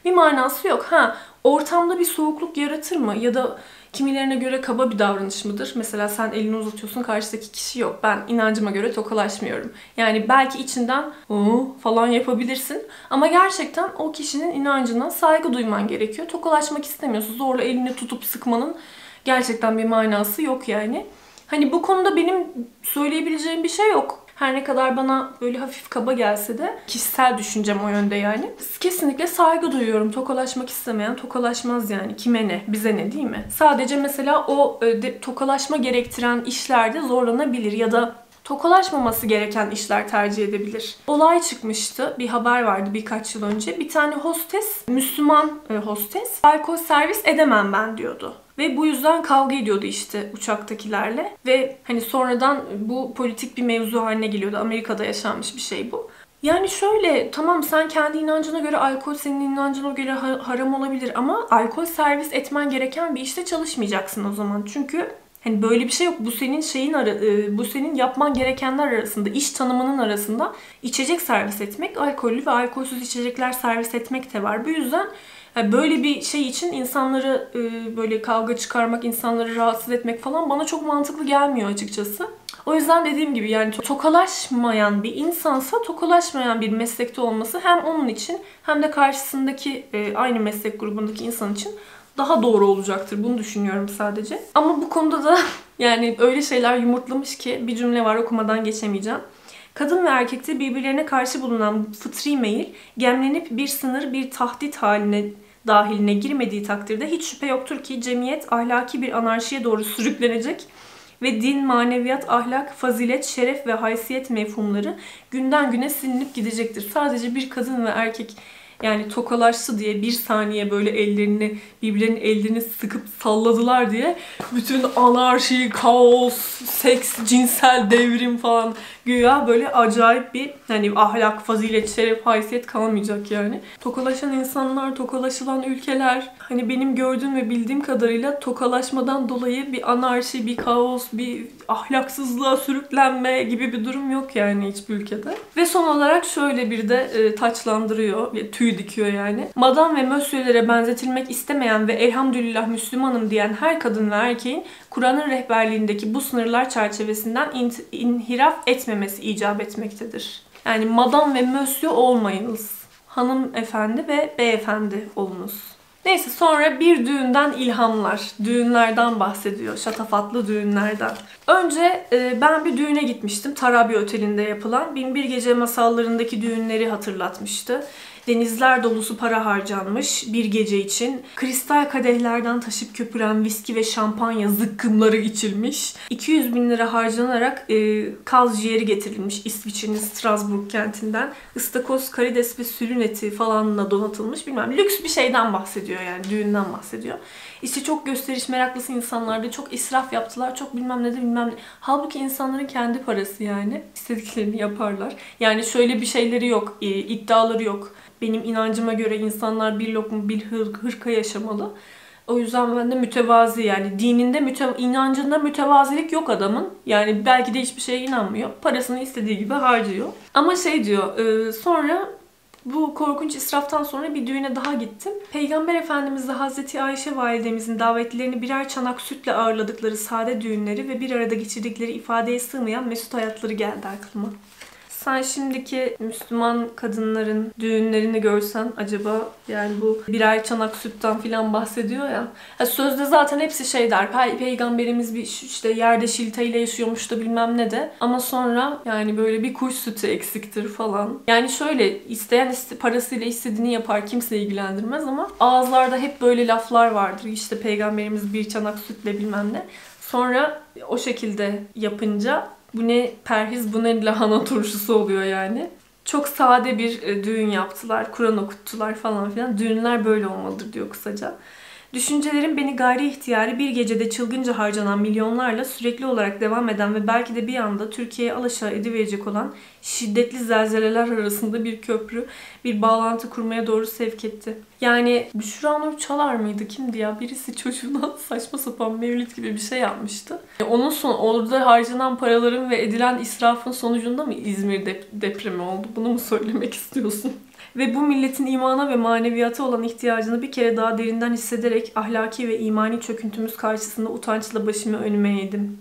Bir manası yok. Ortamda bir soğukluk yaratır mı? Ya da kimilerine göre kaba bir davranış mıdır? Mesela sen elini uzatıyorsun, karşıdaki kişi yok. Ben inancıma göre tokalaşmıyorum. Yani belki içinden falan yapabilirsin. Ama gerçekten o kişinin inancına saygı duyman gerekiyor. Tokalaşmak istemiyorsun. Zorla elini tutup sıkmanın gerçekten bir manası yok yani. Hani bu konuda benim söyleyebileceğim bir şey yok. Her ne kadar bana böyle hafif kaba gelse de kişisel düşüncem o yönde yani. Kesinlikle saygı duyuyorum. Tokalaşmak istemeyen tokalaşmaz yani. Kime ne? Bize ne, değil mi? Sadece mesela o tokalaşma gerektiren işlerde zorlanabilir ya da tokalaşmaması gereken işler tercih edebilir. Olay çıkmıştı. Bir haber vardı birkaç yıl önce. Bir tane hostes, Müslüman hostes, alkol servis edemem ben diyordu. Ve bu yüzden kavga ediyordu işte uçaktakilerle. Ve hani sonradan bu politik bir mevzu haline geliyordu. Amerika'da yaşanmış bir şey bu. Yani şöyle, tamam sen kendi inancına göre alkol senin inancına göre haram olabilir ama alkol servis etmen gereken bir işte çalışmayacaksın o zaman. Çünkü hani böyle bir şey yok. Bu senin bu senin yapman gerekenler arasında, iş tanımının arasında içecek servis etmek, alkollü ve alkolsüz içecekler servis etmek de var. Bu yüzden böyle bir şey için insanları böyle kavga çıkarmak, insanları rahatsız etmek falan bana çok mantıklı gelmiyor açıkçası. O yüzden dediğim gibi yani tokalaşmayan bir insansa tokalaşmayan bir meslekte olması hem onun için hem de karşısındaki aynı meslek grubundaki insan için daha doğru olacaktır. Bunu düşünüyorum sadece. Ama bu konuda da yani öyle şeyler yumurtlamış ki bir cümle var, okumadan geçemeyeceğim. Kadın ve erkekte birbirlerine karşı bulunan fıtri meyil gemlenip bir sınır, bir tahdit dahiline girmediği takdirde hiç şüphe yoktur ki cemiyet ahlaki bir anarşiye doğru sürüklenecek ve din, maneviyat, ahlak, fazilet, şeref ve haysiyet mefhumları günden güne silinip gidecektir. Sadece bir kadın ve erkek yani tokalaştı diye bir saniye böyle birbirlerinin ellerini sıkıp salladılar diye bütün anarşi, kaos, seks, cinsel devrim falan güya böyle acayip bir hani ahlak, fazilet, şeref, haysiyet kalmayacak yani. Tokalaşan insanlar, tokalaşılan ülkeler, hani benim gördüğüm ve bildiğim kadarıyla tokalaşmadan dolayı bir anarşi, bir kaos, bir ahlaksızlığa sürüklenme gibi bir durum yok yani hiçbir ülkede. Ve son olarak şöyle bir de taçlandırıyor, tüy dikiyor yani. Madam ve mösyölere benzetilmek istemeyen ve elhamdülillah Müslümanım diyen her kadın ve erkeğin Kur'an'ın rehberliğindeki bu sınırlar çerçevesinden inhiraf etmemesi icap etmektedir. Yani madam ve mösyö olmayınız. Hanımefendi ve beyefendi olunuz. Neyse, sonra bir düğünden ilhamlar. Düğünlerden bahsediyor. Şatafatlı düğünlerden. Önce ben bir düğüne gitmiştim. Tarabya Oteli'nde yapılan. Binbir Gece masallarındaki düğünleri hatırlatmıştı. Denizler dolusu para harcanmış bir gece için. Kristal kadehlerden taşıp köpüren viski ve şampanya zıkkımları içilmiş. 200 bin lira harcanarak kaz ciğeri getirilmiş İsviçre'nin Strasbourg kentinden. Istakoz, karides ve sülün eti falanla donatılmış bilmem. Lüks bir şeyden bahsediyor yani, düğünden bahsediyor. İşte çok gösteriş meraklısı insanlardı. Çok israf yaptılar. Çok bilmem ne de bilmem ne. Halbuki insanların kendi parası yani. İstediklerini yaparlar. Yani şöyle bir şeyleri yok. İddiaları yok. Benim inancıma göre insanlar bir lokma, bir hırka yaşamalı. O yüzden ben de mütevazi yani dininde, inancında mütevazilik yok adamın. Yani belki de hiçbir şeye inanmıyor. Parasını istediği gibi harcıyor. Ama şey diyor, sonra bu korkunç israftan sonra bir düğüne daha gittim. Peygamber Efendimiz de Hazreti Ayşe validemizin davetlilerini birer çanak sütle ağırladıkları sade düğünleri ve bir arada geçirdikleri ifadeye sığmayan mesut hayatları geldi aklıma. Sen şimdiki Müslüman kadınların düğünlerini görsen acaba yani bu birer çanak sütten falan bahsediyor ya. Sözde zaten hepsi şey der. Peygamberimiz bir işte yerde şilteyle yaşıyormuş da bilmem ne de. Ama sonra yani böyle bir kuş sütü eksiktir falan. Yani şöyle isteyen parasıyla istediğini yapar, kimse ilgilendirmez ama ağızlarda hep böyle laflar vardır. İşte Peygamberimiz bir çanak sütle bilmem ne. Sonra o şekilde yapınca bu ne perhiz, bu ne lahana turşusu oluyor yani. Çok sade bir düğün yaptılar, Kur'an okuttular falan filan. Düğünler böyle olmalıdır diyor kısaca. Düşüncelerim beni gayri ihtiyari bir gecede çılgınca harcanan milyonlarla sürekli olarak devam eden ve belki de bir anda Türkiye'ye alaşağı ediverecek olan şiddetli zelzeleler arasında bir köprü, bir bağlantı kurmaya doğru sevk etti. Yani Büşra Nur Çalar mıydı? Kimdi ya? Birisi çocuğuna saçma sapan mevlid gibi bir şey yapmıştı. Orada harcanan paraların ve edilen israfın sonucunda mı İzmir depremi oldu? Bunu mu söylemek istiyorsun? Ve bu milletin imana ve maneviyata olan ihtiyacını bir kere daha derinden hissederek ahlaki ve imani çöküntümüz karşısında utançla başımı önüme eğdim.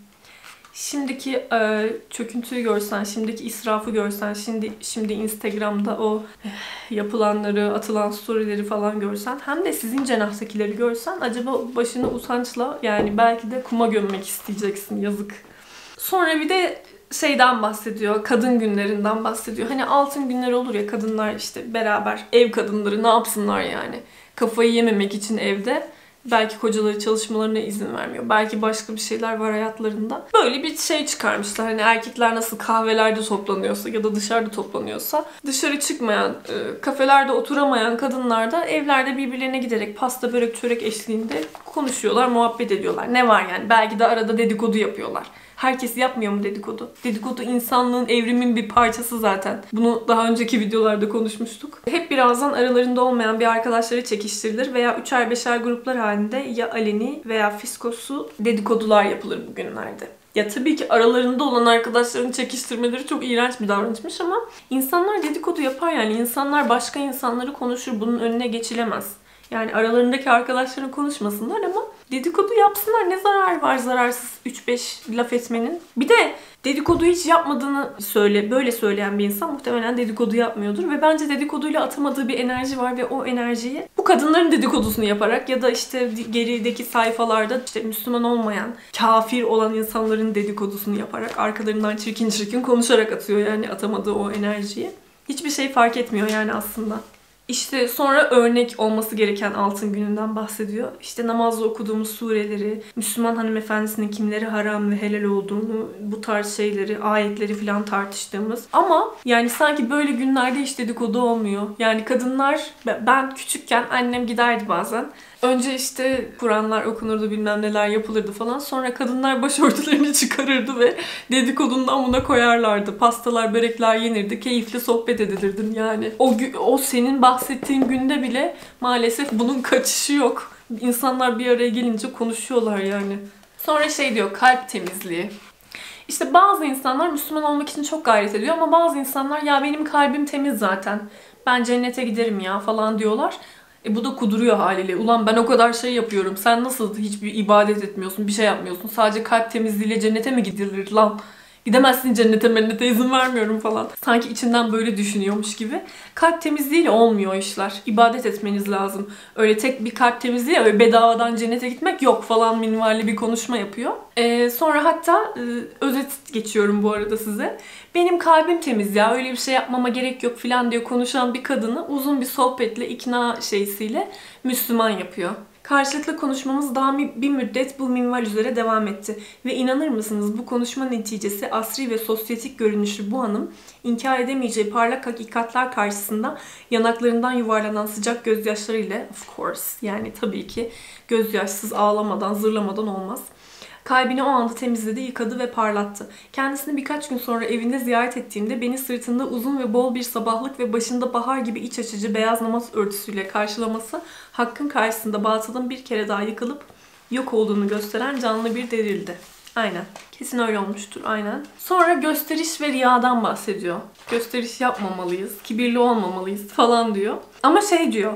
Şimdiki çöküntüyü görsen, şimdiki israfı görsen, şimdi Instagram'da o yapılanları, atılan storyleri falan görsen, hem de sizin cenahtakileri görsen, acaba başını utançla, yani belki de kuma gömmek isteyeceksin, yazık. Sonra bir de şeyden bahsediyor, kadın günlerinden bahsediyor. Hani altın günler olur ya, kadınlar işte beraber, ev kadınları ne yapsınlar yani? Kafayı yememek için evde. Belki kocaları çalışmalarına izin vermiyor. Belki başka bir şeyler var hayatlarında. Böyle bir şey çıkarmışlar. Hani erkekler nasıl kahvelerde toplanıyorsa ya da dışarıda toplanıyorsa, dışarı çıkmayan, kafelerde oturamayan kadınlar da evlerde birbirlerine giderek pasta, börek, çörek eşliğinde konuşuyorlar, muhabbet ediyorlar. Ne var yani? Belki de arada dedikodu yapıyorlar. Herkes yapmıyor mu dedikodu? Dedikodu insanlığın, evrimin bir parçası zaten. Bunu daha önceki videolarda konuşmuştuk. Hep birazdan aralarında olmayan bir arkadaşları çekiştirilir veya üçer beşer gruplar halinde ya aleni veya fiskosu dedikodular yapılır bugünlerde. Ya tabii ki aralarında olan arkadaşların çekiştirmeleri çok iğrenç bir davranışmış ama insanlar dedikodu yapar yani. İnsanlar başka insanları konuşur. Bunun önüne geçilemez. Yani aralarındaki arkadaşların konuşmasınlar ama dedikodu yapsınlar. Ne zararı var zararsız 3-5 laf etmenin? Bir de dedikodu hiç yapmadığını böyle söyleyen bir insan muhtemelen dedikodu yapmıyordur. Ve bence dedikoduyla atamadığı bir enerji var ve o enerjiyi bu kadınların dedikodusunu yaparak ya da işte gerideki sayfalarda işte Müslüman olmayan, kafir olan insanların dedikodusunu yaparak, arkalarından çirkin çirkin konuşarak atıyor yani atamadığı o enerjiyi. Hiçbir şey fark etmiyor yani aslında. İşte sonra örnek olması gereken altın gününden bahsediyor. İşte namazda okuduğumuz sureleri, Müslüman hanımefendisinin kimleri haram ve helal olduğunu, bu tarz şeyleri, ayetleri falan tartıştığımız. Ama yani sanki böyle günlerde hiç dedikodu olmuyor. Yani kadınlar, ben küçükken annem giderdi bazen. Önce işte Kur'anlar okunurdu, bilmem neler yapılırdı falan. Sonra kadınlar başörtülerini çıkarırdı ve dedikodundan buna koyarlardı. Pastalar, börekler yenirdi. Keyifli sohbet edilirdi yani. O senin bahsettiğin günde bile maalesef bunun kaçışı yok. İnsanlar bir araya gelince konuşuyorlar yani. Sonra şey diyor, kalp temizliği. İşte bazı insanlar Müslüman olmak için çok gayret ediyor ama bazı insanlar ya benim kalbim temiz zaten, ben cennete giderim ya falan diyorlar. Bu da kuduruyor haliyle. Ulan ben o kadar şey yapıyorum. Sen nasıl hiçbir ibadet etmiyorsun, bir şey yapmıyorsun. Sadece kalp temizliğiyle cennete mi gidilir lan? Gidemezsin cennete, mennete izin vermiyorum falan. Sanki içinden böyle düşünüyormuş gibi. Kalp temizliğiyle olmuyor işler. İbadet etmeniz lazım. Öyle tek bir kalp temizliği, öyle bedavadan cennete gitmek yok falan minvalli bir konuşma yapıyor. Sonra hatta özet geçiyorum bu arada size. Benim kalbim temiz ya, öyle bir şey yapmama gerek yok falan diye konuşan bir kadını uzun bir sohbetle, ikna şeysiyle Müslüman yapıyor. Karşılıklı konuşmamız daha bir müddet bu minval üzere devam etti. Ve inanır mısınız bu konuşma neticesi asri ve sosyetik görünüşlü bu hanım inkar edemeyeceği parlak hakikatler karşısında yanaklarından yuvarlanan sıcak gözyaşlarıyla, of course yani tabii ki gözyaşsız ağlamadan, zırlamadan olmaz. Kalbini o anda temizledi, yıkadı ve parlattı. Kendisini birkaç gün sonra evinde ziyaret ettiğimde beni sırtında uzun ve bol bir sabahlık ve başında bahar gibi iç açıcı beyaz namaz örtüsüyle karşılaması, Hakk'ın karşısında batılın bir kere daha yıkılıp yok olduğunu gösteren canlı bir delildi. Aynen. Kesin öyle olmuştur. Aynen. Sonra gösteriş ve riyadan bahsediyor. Gösteriş yapmamalıyız, kibirli olmamalıyız falan diyor. Ama şey diyor,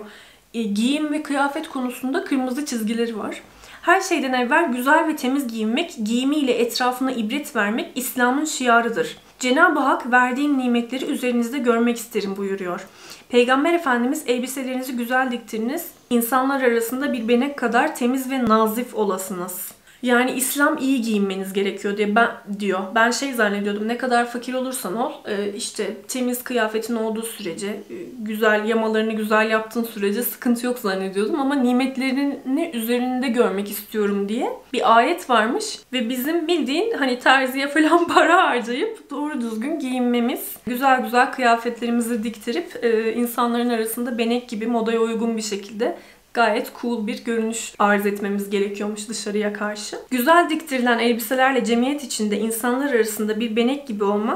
giyim ve kıyafet konusunda kırmızı çizgileri var. Her şeyden evvel güzel ve temiz giyinmek, giyimiyle etrafına ibret vermek İslam'ın şiarıdır. Cenab-ı Hak verdiğim nimetleri üzerinizde görmek isterim buyuruyor. Peygamber Efendimiz elbiselerinizi güzel diktiriniz, insanlar arasında bir benek kadar temiz ve nazif olasınız. Yani İslam iyi giyinmeniz gerekiyor diyor. Ben şey zannediyordum, ne kadar fakir olursan ol, işte temiz kıyafetin olduğu sürece, güzel yamalarını güzel yaptığın sürece sıkıntı yok zannediyordum. Ama nimetlerini üzerinde görmek istiyorum diye bir ayet varmış. Ve bizim bildiğin hani terziye falan para harcayıp doğru düzgün giyinmemiz, güzel güzel kıyafetlerimizi diktirip insanların arasında benek gibi modaya uygun bir şekilde gayet cool bir görünüş arz etmemiz gerekiyormuş dışarıya karşı. Güzel diktirilen elbiselerle cemiyet içinde insanlar arasında bir benek gibi olmak,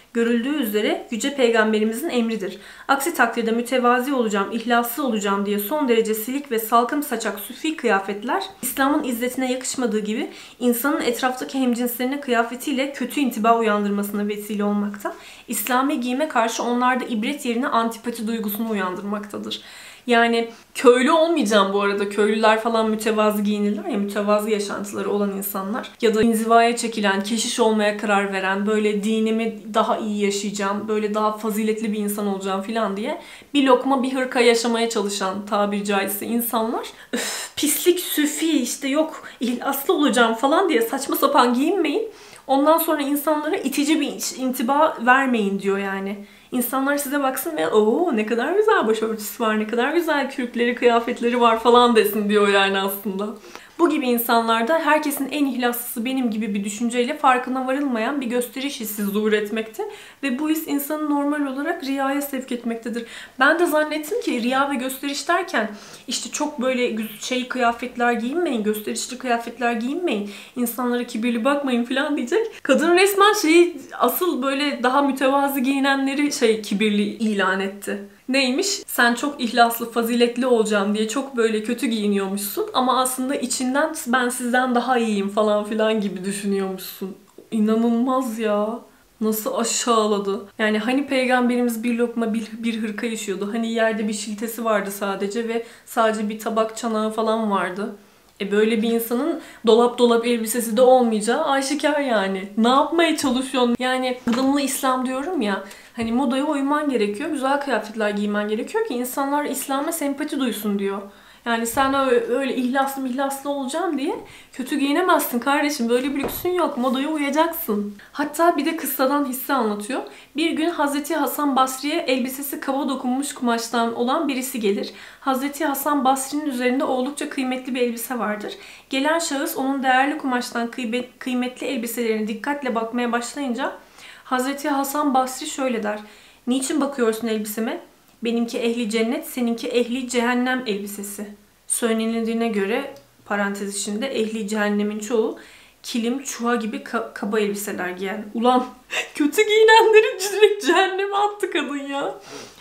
görüldüğü üzere Yüce Peygamberimizin emridir. Aksi takdirde mütevazi olacağım, ihlaslı olacağım diye son derece silik ve salkım saçak sufi kıyafetler İslam'ın izzetine yakışmadığı gibi insanın etraftaki hemcinslerine kıyafetiyle kötü intiba uyandırmasına vesile olmakta. İslami giyime karşı onlarda ibret yerine antipati duygusunu uyandırmaktadır. Yani köylü olmayacağım bu arada. Köylüler falan mütevazı giyinirler ya, mütevazı yaşantıları olan insanlar. Ya da inzivaya çekilen, keşiş olmaya karar veren, böyle dinimi daha iyi yaşayacağım, böyle daha faziletli bir insan olacağım falan diye bir lokma bir hırka yaşamaya çalışan, tabiri caizse insanlar pislik, süfi, işte yok ihlaslı olacağım falan diye saçma sapan giyinmeyin. Ondan sonra insanlara itici bir intiba vermeyin diyor yani. İnsanlar size baksın ve ooo ne kadar güzel başörtüsü var, ne kadar güzel kürkleri, kıyafetleri var falan desin diyor yani aslında. Bu gibi insanlarda herkesin en ihlaslısı benim gibi bir düşünceyle farkına varılmayan bir gösteriş hissi zuhur etmekte ve bu his insanı normal olarak riyaya sevk etmektedir. Ben de zannettim ki riya ve gösteriş derken işte çok böyle kıyafetler giyinmeyin, gösterişli kıyafetler giyinmeyin, insanlara kibirli bakmayın falan diyecek. Kadın resmen asıl böyle daha mütevazı giyinenleri kibirli ilan etti. Neymiş? Sen çok ihlaslı, faziletli olacağım diye çok böyle kötü giyiniyormuşsun ama aslında içinden ben sizden daha iyiyim falan filan gibi düşünüyormuşsun. İnanılmaz ya. Nasıl aşağıladı. Yani hani peygamberimiz bir lokma bir hırka yaşıyordu. Hani yerde bir şiltesi vardı sadece ve sadece bir tabak çanağı falan vardı. Böyle bir insanın dolap dolap elbisesi de olmayacağı aşikar yani. Ne yapmaya çalışıyorsun? Yani ılımlı İslam diyorum ya. Hani modaya uyman gerekiyor. Güzel kıyafetler giymen gerekiyor ki insanlar İslam'a sempati duysun diyor. Yani sen öyle ihlaslı olacaksın diye kötü giyinemezsin kardeşim. Böyle bir lüksün yok. Modaya uyacaksın. Hatta bir de kıssadan hisse anlatıyor. Bir gün Hazreti Hasan Basri'ye elbisesi kaba dokunmuş kumaştan olan birisi gelir. Hazreti Hasan Basri'nin üzerinde oldukça kıymetli bir elbise vardır. Gelen şahıs onun değerli kumaştan kıymetli elbiselerine dikkatle bakmaya başlayınca Hazreti Hasan Basri şöyle der. Niçin bakıyorsun elbiseme? Benimki ehli cennet, seninki ehli cehennem elbisesi. Söylenildiğine göre parantez içinde ehli cehennemin çoğu kilim, çuha gibi kaba elbiseler giyen. Ulan kötü giyinenleri direkt cehenneme attı kadın ya.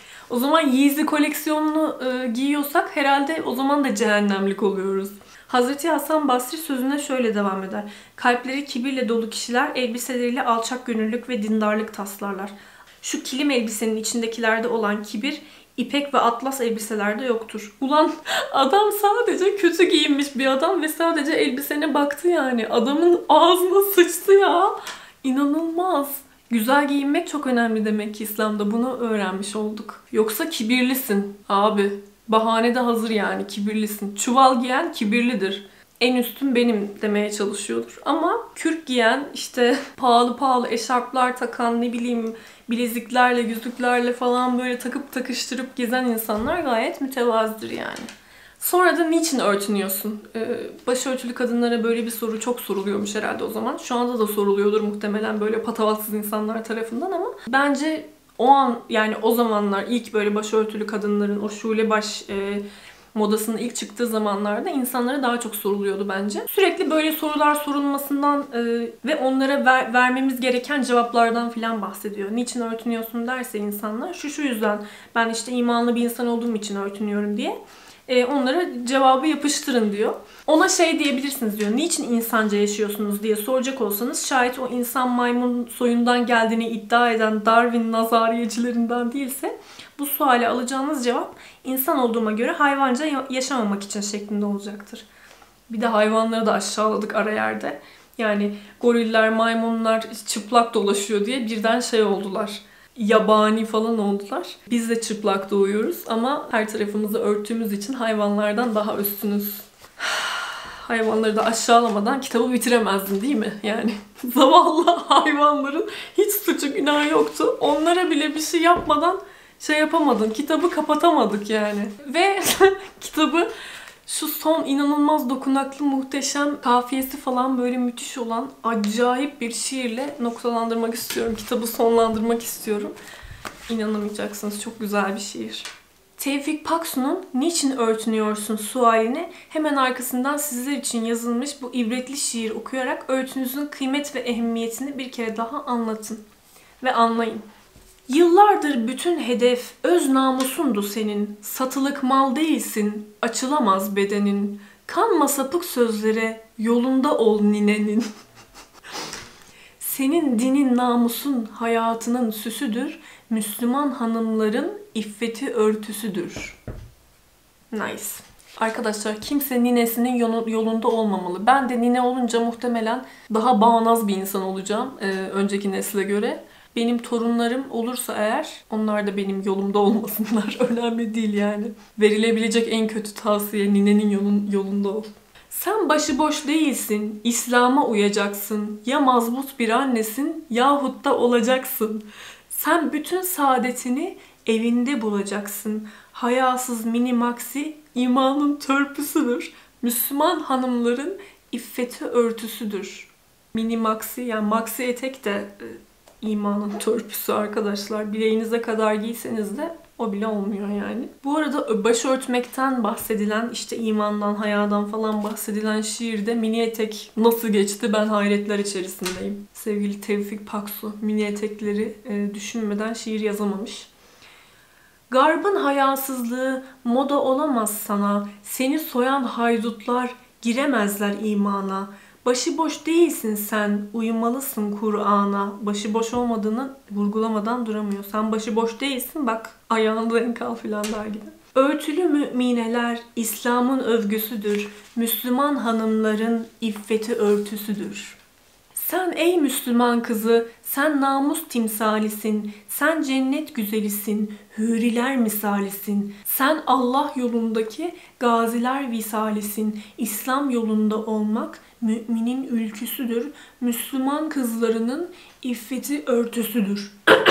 O zaman Yeezy koleksiyonunu giyiyorsak herhalde o zaman da cehennemlik oluyoruz. Hazreti Hasan Basri sözüne şöyle devam eder. Kalpleri kibirle dolu kişiler elbiseleriyle alçak gönüllülük ve dindarlık taslarlar. Şu kilim elbisenin içindekilerde olan kibir, ipek ve atlas elbiselerde yoktur. Ulan adam sadece kötü giyinmiş bir adam ve sadece elbisene baktı yani. Adamın ağzına sıçtı ya. İnanılmaz. Güzel giyinmek çok önemli demek ki İslam'da. Bunu öğrenmiş olduk. Yoksa kibirlisin abi. Bahane de hazır yani, kibirlisin. Çuval giyen kibirlidir. En üstün benim demeye çalışıyordur. Ama kürk giyen, işte pahalı pahalı eşarplar takan, ne bileyim bileziklerle, yüzüklerle falan böyle takıp takıştırıp gezen insanlar gayet mütevazidir yani. Sonra da niçin örtünüyorsun? Başörtülü kadınlara böyle bir soru çok soruluyormuş herhalde o zaman. Şu anda da soruluyordur muhtemelen böyle patavatsız insanlar tarafından ama bence o an yani o zamanlar ilk böyle başörtülü kadınların o şule baş modasının ilk çıktığı zamanlarda insanlara daha çok soruluyordu bence. Sürekli böyle sorular sorulmasından ve onlara vermemiz gereken cevaplardan filan bahsediyor. Niçin örtünüyorsun derse insanlar şu yüzden ben işte imanlı bir insan olduğum için örtünüyorum diye. Onlara cevabı yapıştırın diyor. Ona diyebilirsiniz diyor. Niçin insanca yaşıyorsunuz diye soracak olsanız şayet o insan maymun soyundan geldiğini iddia eden Darwin nazariyecilerinden değilse bu suale alacağınız cevap insan olduğuma göre hayvanca yaşamamak için şeklinde olacaktır. Bir de hayvanları da aşağıladık ara yerde. Yani goriller, maymunlar çıplak dolaşıyor diye birden oldular. Yabani falan oldular. Biz de çıplak doğuyoruz ama her tarafımızı örttüğümüz için hayvanlardan daha üstünüz. Hayvanları da aşağılamadan kitabı bitiremezdim değil mi? Yani zavallı hayvanların hiç suçu günahı yoktu. Onlara bile bir şey yapmadan yapamadın. Kitabı kapatamadık yani. Ve kitabı şu son inanılmaz dokunaklı, muhteşem kafiyesi falan böyle müthiş olan acayip bir şiirle noktalandırmak istiyorum. Kitabı sonlandırmak istiyorum. İnanamayacaksınız. Çok güzel bir şiir. Tevfik Paksu'nun "Niçin örtünüyorsun?" sualine hemen arkasından sizler için yazılmış bu ibretli şiir okuyarak örtünüzün kıymet ve ehemmiyetini bir kere daha anlatın. ve anlayın. Yıllardır bütün hedef öz namusundu senin. Satılık mal değilsin, açılamaz bedenin. Kanma sapık sözlere, yolunda ol ninenin. Senin dinin namusun hayatının süsüdür. Müslüman hanımların iffeti örtüsüdür. Nice. Arkadaşlar kimse ninesinin yolunda olmamalı. Ben de nine olunca muhtemelen daha bağnaz bir insan olacağım önceki nesle göre. Benim torunlarım olursa eğer onlar da benim yolumda olmasınlar. Önemli değil yani. Verilebilecek en kötü tavsiye ninenin yolunda ol. Sen başıboş değilsin, İslam'a uyacaksın. Ya mazbut bir annesin yahut da olacaksın. Sen bütün saadetini evinde bulacaksın. Hayasız mini maxi imanın törpüsüdür. Müslüman hanımların iffeti örtüsüdür. Mini maxi yani maxi etek de imanın törpüsü arkadaşlar. Bileğinize kadar giyseniz de o bile olmuyor yani. Bu arada başörtmekten bahsedilen, işte imandan, hayadan falan bahsedilen şiirde mini etek nasıl geçti ben hayretler içerisindeyim. Sevgili Tevfik Paksu mini etekleri düşünmeden şiir yazamamış. Garbın hayasızlığı moda olamaz sana. Seni soyan haydutlar giremezler imana. Başıboş değilsin sen, uyumalısın Kur'an'a. Başıboş olmadığını vurgulamadan duramıyor. Sen başıboş değilsin, bak ayağını denk al filan der gibi. Örtülü mümineler İslam'ın övgüsüdür. Müslüman hanımların iffeti örtüsüdür. Sen ey Müslüman kızı, sen namus timsalisin, sen cennet güzelisin, huriler misalisin, sen Allah yolundaki gaziler visalisin, İslam yolunda olmak müminin ülküsüdür, Müslüman kızlarının iffeti örtüsüdür.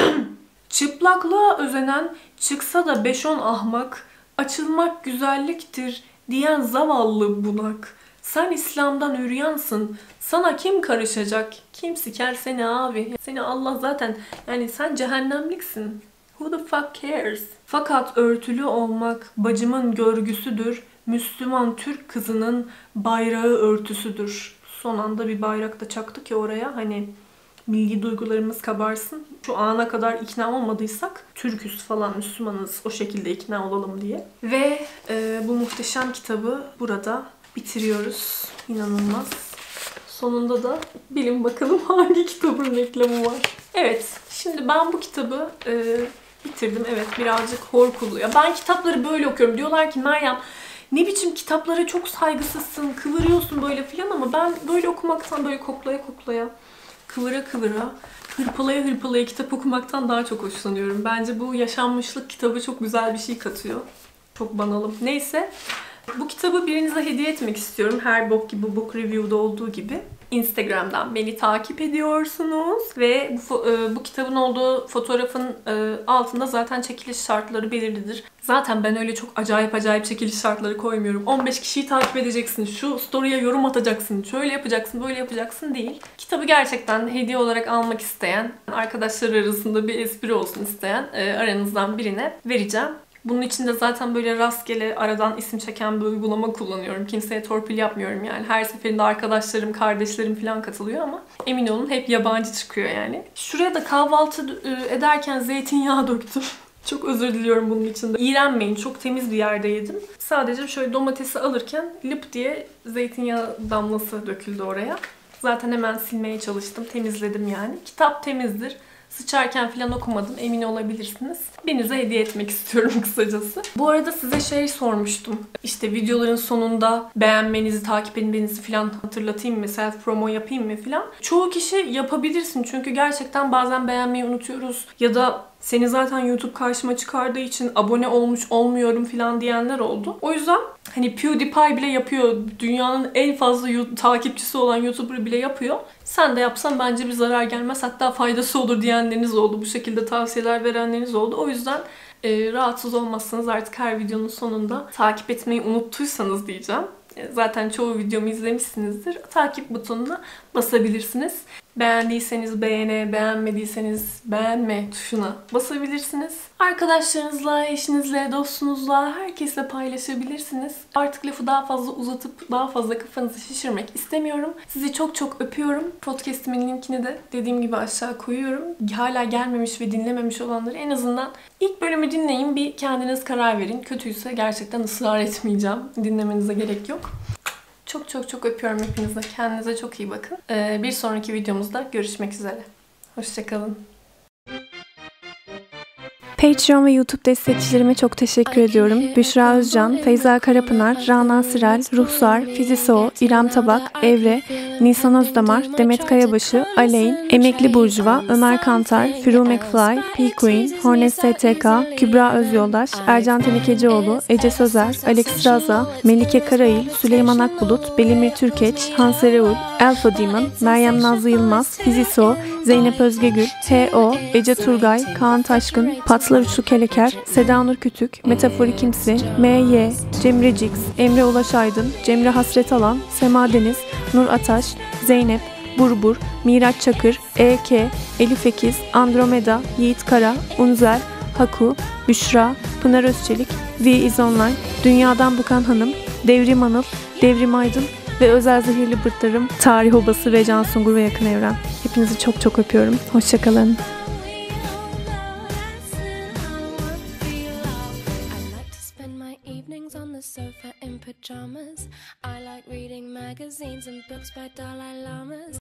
Çıplaklığa özenen çıksa da 5-10 ahmak, açılmak güzelliktir diyen zavallı bunak. Sen İslam'dan üryansın. Sana kim karışacak? Kim siker seni abi? Seni Allah zaten... Yani sen cehennemliksin. Who the fuck cares? Fakat örtülü olmak bacımın görgüsüdür. Müslüman Türk kızının bayrağı örtüsüdür. Son anda bir bayrak da çaktı ki oraya. Hani milli duygularımız kabarsın. Şu ana kadar ikna olmadıysak Türküz falan, Müslümanız, o şekilde ikna olalım diye. Ve bu muhteşem kitabı burada bitiriyoruz. İnanılmaz. Sonunda da bilin bakalım hangi kitabın reklamı var. Evet, şimdi ben bu kitabı bitirdim. Evet, birazcık horkulu. Ya ben kitapları böyle okuyorum. Diyorlar ki Meryem ne biçim kitaplara çok saygısızsın, kıvırıyorsun böyle filan, ama ben böyle okumaktan, böyle koklaya koklaya, kıvıra kıvıra, hırpalaya hırpalaya kitap okumaktan daha çok hoşlanıyorum. Bence bu yaşanmışlık kitabı çok güzel bir şey katıyor. Çok banalım. Neyse. Bu kitabı birinize hediye etmek istiyorum. Her bok gibi, book review'da olduğu gibi. Instagram'dan beni takip ediyorsunuz ve bu kitabın olduğu fotoğrafın altında zaten çekiliş şartları belirlidir. Zaten ben öyle çok acayip çekiliş şartları koymuyorum. 15 kişiyi takip edeceksin, şu story'e yorum atacaksın, şöyle yapacaksın, böyle yapacaksın değil. Kitabı gerçekten hediye olarak almak isteyen, arkadaşlar arasında bir espri olsun isteyen aranızdan birine vereceğim. Bunun için de zaten böyle rastgele aradan isim çeken bir uygulama kullanıyorum. Kimseye torpil yapmıyorum yani. Her seferinde arkadaşlarım, kardeşlerim falan katılıyor ama emin olun hep yabancı çıkıyor yani. Şuraya da kahvaltı ederken zeytinyağı döktüm. Çok özür diliyorum bunun için de. İğrenmeyin, çok temiz bir yerde yedim. Sadece şöyle domatesi alırken lıp diye zeytinyağı damlası döküldü oraya. Zaten hemen silmeye çalıştım, temizledim yani. Kitap temizdir. Sıçarken falan okumadım, emin olabilirsiniz. Birinize hediye etmek istiyorum kısacası. Bu arada size şey sormuştum. İşte videoların sonunda beğenmenizi, takip etmenizi falan hatırlatayım mı? Self promo yapayım mı falan. Çoğu kişi yapabilirsin çünkü gerçekten bazen beğenmeyi unutuyoruz. Ya da seni zaten YouTube karşıma çıkardığı için abone olmuş olmuyorum falan diyenler oldu. O yüzden hani PewDiePie bile yapıyor. Dünyanın en fazla takipçisi olan YouTuber bile yapıyor. Sen de yapsan bence bir zarar gelmez. Hatta faydası olur diyenleriniz oldu. Bu şekilde tavsiyeler verenleriniz oldu. O yüzden rahatsız olmazsanız artık her videonun sonunda takip etmeyi unuttuysanız diyeceğim. Zaten çoğu videomu izlemişsinizdir. Takip butonuna basabilirsiniz. Beğendiyseniz beğene, beğenmediyseniz beğenme tuşuna basabilirsiniz. Arkadaşlarınızla, eşinizle, dostunuzla, herkesle paylaşabilirsiniz. Artık lafı daha fazla uzatıp daha fazla kafanızı şişirmek istemiyorum. Sizi çok çok öpüyorum. Podcast'imin linkini de dediğim gibi aşağı koyuyorum. Hala gelmemiş ve dinlememiş olanları en azından ilk bölümü dinleyin, bir kendiniz karar verin. Kötüyse gerçekten ısrar etmeyeceğim. Dinlemenize gerek yok. Çok çok çok öpüyorum hepinize. Kendinize çok iyi bakın. Bir sonraki videomuzda görüşmek üzere. Hoşçakalın. Patreon ve YouTube destekçilerime çok teşekkür ediyorum. Büşra Özcan, Feyza Karapınar, Rana Sirel, Ruhsar, Fiziso, İrem Tabak, Evre, Nisan Özdamar, Demet Kayabaşı, Aleyn, Emekli Burjuva, Ömer Kantar, Firu McFly, P Queen, Hornet STK, Kübra Özyoldaş, Ercan Tenekecioğlu, Ece Sözer, Alex Raza, Melike Karayil, Süleyman Akbulut, Belimir Türkeç, Hanse Reul, Elfo Demon, Meryem Nazlı Yılmaz, Fiziso, Zeynep Özgegül, H.O., Ece Turgay, Kaan Taşkın, Patlar Uçlu Keleker, Seda Nur Kütük, Metafori Kimsi, M.Y., Cemre Cix, Emre Ulaş Aydın, Cemre Hasret Alan, Sema Deniz, Nur Ataş, Zeynep, Burbur, Miraç Çakır, E.K., Elif Ekiz, Andromeda, Yiğit Kara, Unzel, Haku, Büşra, Pınar Özçelik, V is Online, Dünyadan Bıkan Hanım, Devrim Anıl, Devrim Aydın ve özel zehirli bırtlarım Tarih Obası ve Can Sungur ve Yakın Evren. Hepinizi çok çok öpüyorum. Hoşçakalın. On the sofa in pajamas, I like reading magazines and books by Dalai Lamas.